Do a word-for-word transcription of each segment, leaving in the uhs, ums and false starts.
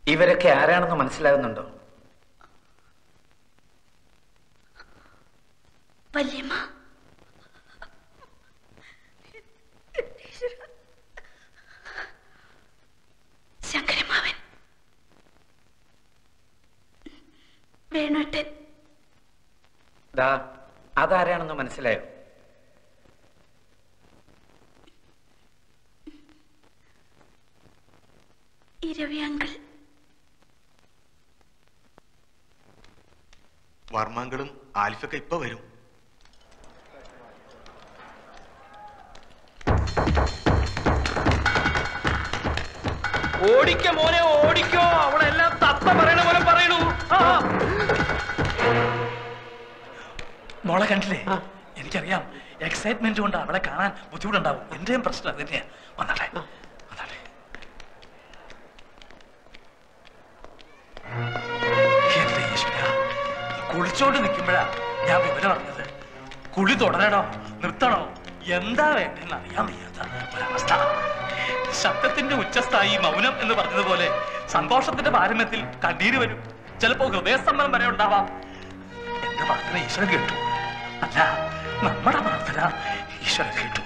ഇവരൊക്കെ ആരാണെന്ന് മനസ്സിലാകുന്നുണ്ടോ? വല്യമ്മ, ശങ്കരമാവൻ, വേണുട്ടൻ. ദാ അതാരാണെന്ന് മനസ്സിലായോ? ഇരവി അങ്കിൾ. വർമ്മങ്ങളും ആൽഫൊക്കെ ഇപ്പൊ വരും. ഓടിക്കോ മോനെ, ഓടിക്കോ. അവളെല്ലാം തത്ത പറയണ പോലെ പറയണു. മോളെ കണ്ടില്ലേ? എനിക്കറിയാം, എക്സൈറ്റ്മെന്റ് കൊണ്ട് അവളെ കാണാൻ ബുദ്ധിമുട്ടുണ്ടാവും. എന്റെയും പ്രശ്നം അത് തന്നെയാ. വന്നാട്ടെ വന്നാട്ടെ. എന്റെ ഈശ്വര, കുളിച്ചോണ്ട് നിൽക്കുമ്പോഴാ ഞാൻ വിവരം അറിഞ്ഞത്. കുളി തുടരണോ നിർത്തണോ എന്താ വേണ്ടെന്ന് അറിയാൻ വയ്യാത്ത ഒരവസ്ഥ. ശബ്ദത്തിന്റെ ഉച്ചസ്ഥായി മൗനം എന്ന് പറഞ്ഞതുപോലെ സന്തോഷത്തിന്റെ പാരമ്യത്തിൽ കണ്ണീര് വരും. ചിലപ്പോ ഹൃദയസ്തംഭനം വരെ ഉണ്ടാവാം. എന്റെ പ്രാർത്ഥന ഈശ്വരൻ കേട്ടു. അല്ല, നമ്മുടെ പ്രാർത്ഥന ഈശ്വരൻ കേട്ടു.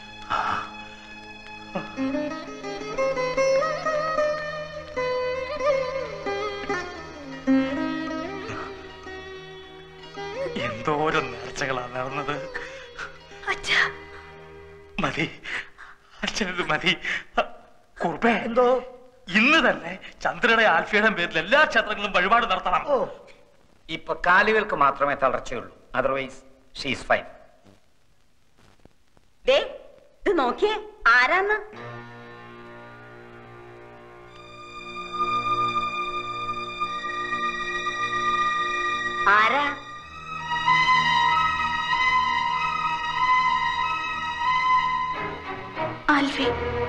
എന്തോരം നേർച്ചകളാണ് നടന്നത്. മതി അച്ഛനത് മതി. കുറുപ്പേ, എന്തോ ഇന്ന് തന്നെ ചന്ദ്രയുടെ ആൽഫയുടെ പേരിൽ എല്ലാ ക്ഷേത്രങ്ങളും വഴിപാട് നടത്തണം. ഇപ്പൊ കാലുകൾക്ക് മാത്രമേ തളർച്ചയുള്ളൂ. Otherwise she is fine. ഇത് നോക്കിയേ, ആരാന്ന്? ആരാ? ആൽഫി.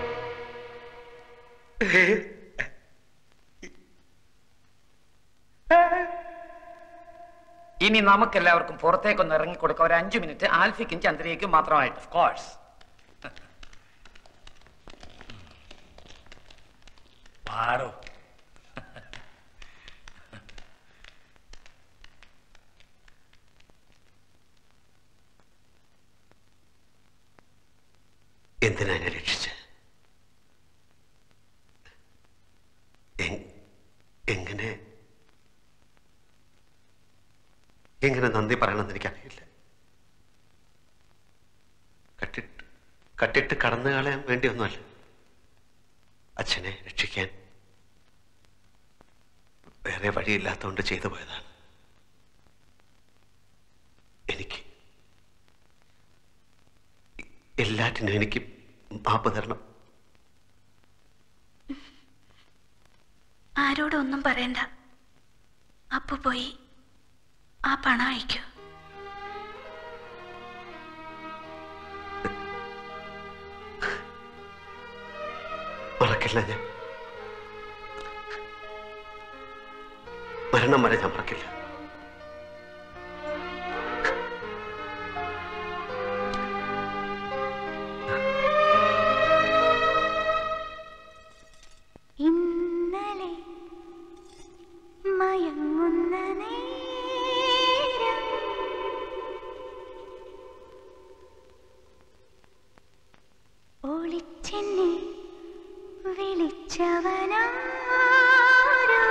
ഇനി നമുക്കെല്ലാവർക്കും പുറത്തേക്കൊന്ന് ഇറങ്ങിക്കൊടുക്കാം. ഒരു അഞ്ചു മിനിറ്റ് ആൽഫിക്കും ചന്ദ്രയ്ക്കും മാത്രമായിട്ട്. Of course. പാടോ. എന്തിനാ എന്നെ രക്ഷിച്ച്? എങ്ങനെ എങ്ങനെ നന്ദി പറയണമെന്ന് എനിക്കറിയില്ല. കട്ടിട്ട് കട്ടിട്ട് കടന്നു കളയാൻ വേണ്ടിയൊന്നുമല്ല, അച്ഛനെ രക്ഷിക്കാൻ വേറെ വഴിയില്ലാത്തതുകൊണ്ട് ചെയ്തു പോയതാണ്. എനിക്ക് എല്ലാറ്റിനും എനിക്ക് മാപ്പ് തരണം. ആരോടൊന്നും പറയണ്ട. അപ്പു പോയി ആ പണം അയക്കൂ. മറക്കില്ല, ഞാൻ മരണം വരെ ഞാൻ മറക്കില്ല. ഇന്നലെ മയങ്ങുന്ന നേരം ഒളിച്ചെന്നെ വിളിച്ചവനാരോ,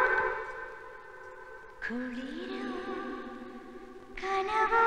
കുളിരോ കനവോ.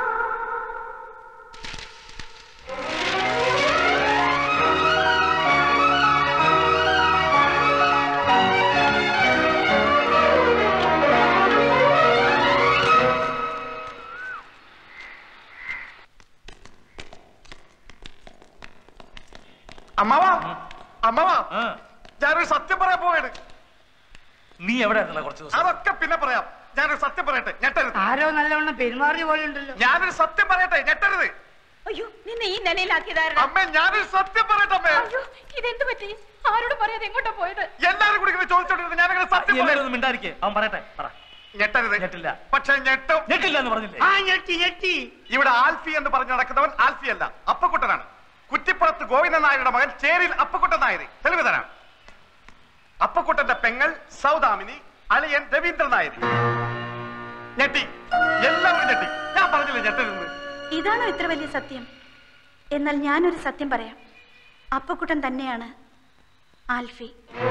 അമ്മാവാ, അമ്മാവാ, ഞാനൊരു സത്യം പറയാൻ പോവാണ്. നീ എവിടെയായിരുന്നല്ലോ കുറച്ച് ദിവസം? അതൊക്കെ പിന്നെ പറയാം. ഞാനൊരു സത്യം പറയട്ടെ, ഞെട്ടരുത്. ആരോ നല്ലവണ്ണം പെരുമാറിയ പോലെ ഉണ്ടല്ലോ. ഞാനൊരു സത്യം പറയട്ടെ, ഞെട്ടരുത്. അയ്യോ, നിന്നെ ഈ നിലയിലാക്കിയതായിരുന്നു. അമ്മേ, ഞാനൊരു സത്യം പറയട്ടെ അമ്മേ. ഇതെന്ത് പറ്റി? ആരോട് പറയാതെ എങ്ങോട്ടാ പോയത്? എല്ലാരും കൂടി ഇങ്ങനെ ചോദിച്ചോണ്ടിരുന്നു. ഞാനങ്ങനെ സത്യം എല്ലാവരും മിണ്ടായിരിക്കേ. അവൻ പറയട്ടെ. പറ. ഞെട്ടരുത്. ഞെട്ടില്ല. പക്ഷെ ഞെട്ടും. ഞെട്ടില്ല എന്ന് പറഞ്ഞില്ലേ? ആ ഞെട്ടി ഞെട്ടി. ഇവിടെ ആൽഫി എന്ന് പറഞ്ഞു നടക്കുന്നവൻ ആൽഫി അല്ല, അപ്പക്കുട്ടനാണ്. കുറ്റിപ്പുറത്ത് ഗോവിന്ദൻ നായരുടെ മകൻ ചേരിൽ അപ്പക്കുട്ടൻ നായർ. തെളിവ് തരാം. അപ്പക്കുട്ടന്റെ പെങ്ങൾ സൗദാമിനി, അളിയൻ രവീന്ദ്രൻ നായർ. ഞെട്ടി, എല്ലാവരും ഞെട്ടി. ഞാൻ പറഞ്ഞില്ലേ ഞെട്ടരുന്ന്. ഇതാണോ ഇത്ര വലിയ സത്യം? എന്നാൽ ഞാനൊരു സത്യം പറയാം. അപ്പക്കുട്ടൻ തന്നെയാണ് ആൽഫി.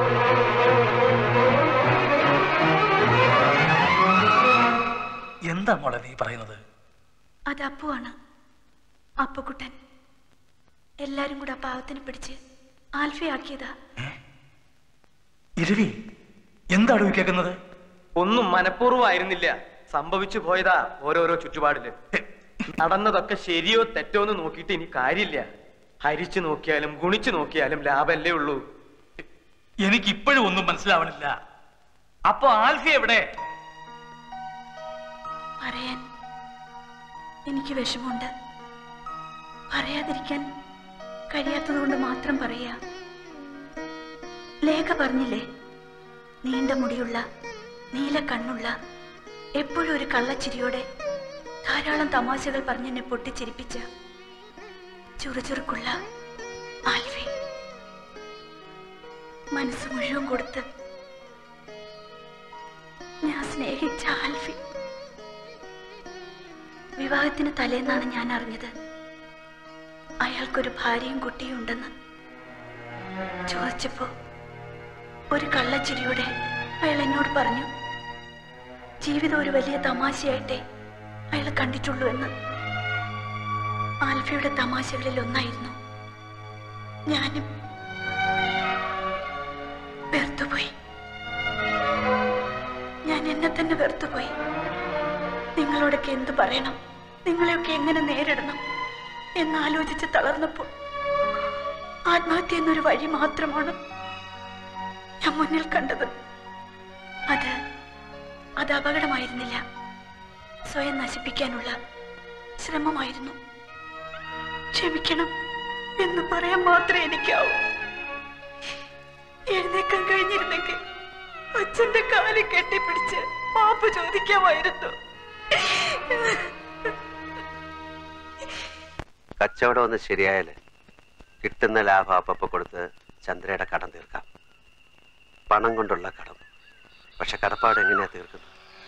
എന്താ മോളെ നീ പറയുന്നത്? അത് അപ്പുവാണ്. അപ്പക്കുട്ടൻ എല്ലാരും കൂടെ ആ പാവത്തിനെ പിടിച്ച് ആൽഫി ആക്കിയതാ. ഇരവി, എന്താണ് കേൾക്കുന്നത്? ഒന്നും മനഃപൂർവ്വമായിരുന്നില്ല, സംഭവിച്ചു പോയതാ ഓരോരോ ചുറ്റുപാടില്. നടന്നതൊക്കെ ശരിയോ തെറ്റോ എന്ന് നോക്കിയിട്ട് ഇനി കാര്യമില്ല. ഹരിച്ചു നോക്കിയാലും ഗുണിച്ചു നോക്കിയാലും ലാഭല്ലേ ഉള്ളൂ. എനിക്കിപ്പോഴും ഒന്നും മനസ്സിലാവണില്ല. അപ്പൊ ആൽഫി എവിടെ? പറയാൻ എനിക്ക് വിഷമമുണ്ട്. പറയാതിരിക്കാൻ കഴിയാത്തതുകൊണ്ട് മാത്രം പറയാ. ലേഖ പറഞ്ഞില്ലേ, നീണ്ട മുടിയുള്ള നീല കണ്ണുള്ള എപ്പോഴും ഒരു കള്ളച്ചിരിയോടെ ധാരാളം തമാശകൾ പറഞ്ഞെന്നെ പൊട്ടിച്ചിരിപ്പിച്ച ചുറുചുറുക്കുള്ള ആൽഫി. മനസ്സ് മുഴുവൻ കൊടുത്ത് ഞാൻ സ്നേഹിച്ച ആൽഫി. വിവാഹത്തിന് തലേന്നാണ് ഞാൻ അറിഞ്ഞത് അയാൾക്കൊരു ഭാര്യയും കുട്ടിയും ഉണ്ടെന്ന്. ചോദിച്ചപ്പോ ഒരു കള്ളച്ചിരിയോടെ അയാൾ എന്നോട് പറഞ്ഞു, ജീവിതം ഒരു വലിയ തമാശയായിട്ടേ അയാൾ കണ്ടിട്ടുള്ളൂ എന്ന്. ആൽഫയുടെ തമാശകളിൽ ഒന്നായിരുന്നു. ഞാനും വെറുത്തുപോയി. ഞാൻ എന്നെ തന്നെ വെറുത്തുപോയി. നിങ്ങളോടൊക്കെ എന്തു പറയണം, നിങ്ങളെയൊക്കെ എങ്ങനെ നേരിടണം എന്നാലോചിച്ച് തളർന്നപ്പോൾ ആത്മഹത്യ എന്നൊരു വഴി മാത്രമാണ് ഞാൻ മുന്നിൽ കണ്ടത്. അത് അത് അപകടമായിരുന്നില്ല, സ്വയം നശിപ്പിക്കാനുള്ള ശ്രമമായിരുന്നു. ക്ഷമിക്കണം എന്ന് പറയാൻ മാത്രമേ എനിക്കാവൂ. എഴുന്നേക്കാൻ കഴിഞ്ഞിരുന്നെങ്കിൽ അച്ഛന്റെ കാലിൽ കെട്ടിപ്പിടിച്ച് മാപ്പ് ചോദിക്കാമായിരുന്നു. കച്ചവടം ഒന്ന് ശരിയായാല് കിട്ടുന്ന ലാഭം അപ്പപ്പ കൊടുത്ത് ചന്ദ്രയുടെ കടം തീർക്കാം. പണം കൊണ്ടുള്ള കടം. പക്ഷെ കടപ്പാട് എങ്ങനെയാ തീർക്കുന്നത്?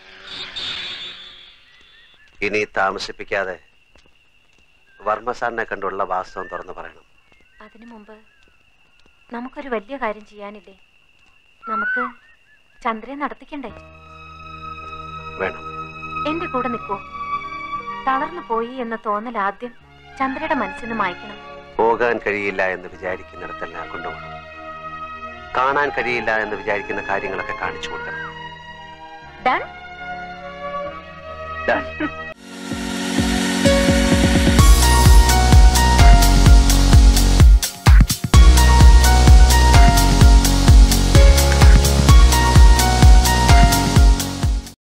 ഇനി താമസിപ്പിക്കാതെ വർമ്മ സാറിനെ കണ്ടുള്ള വാസ്തവം തുറന്നു പറയണം. അതിനു മുമ്പ് നമുക്കൊരു വലിയ കാര്യം ചെയ്യാനില്ലേ? നമുക്ക് ചന്ദ്രയെ നടത്തിക്കണ്ടേ? വേണം. എന്റെ കൂടെ നിൽക്കൂ. തളർന്നു പോയി എന്ന തോന്നൽ ആദ്യം ചന്ദ്രയുടെ മനസ്സിന് മായ്ക്കണം. പോകാൻ കഴിയില്ല എന്ന് വിചാരിക്കുന്നിടത്തെല്ലാം കൊണ്ടുപോകണം. കാണാൻ കഴിയില്ല എന്ന് വിചാരിക്കുന്ന കാര്യങ്ങളൊക്കെ കാണിച്ചു കൊടുക്കണം. Done done.